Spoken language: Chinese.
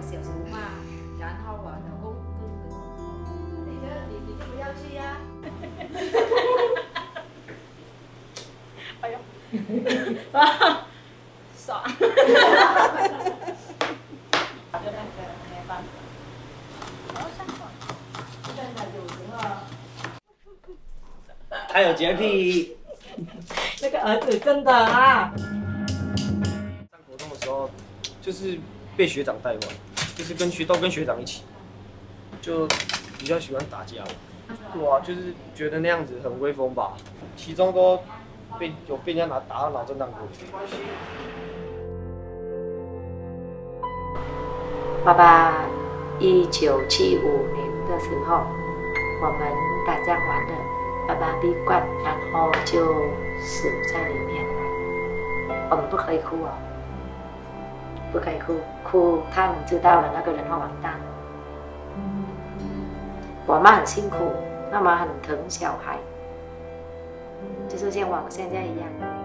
小时候嘛，然后我老公你就不要去呀。 哎呦，啊，爽。就那个没办法。然后上课，现在有时候。 他有洁癖。 那个儿子真的啊。 上国中的时候，就是被学长带坏，就是都跟学长一起，就比较喜欢打架。对啊，就是觉得那样子很威风吧。其中都被人家打到脑震荡过。 爸爸1975年的时候，我们打仗完了，爸爸闭关，然后就死在里面。我们不可以哭哦，不可以哭，哭他们知道了，那个人会完蛋。我妈很辛苦，妈妈很疼小孩，就是像我现在一样。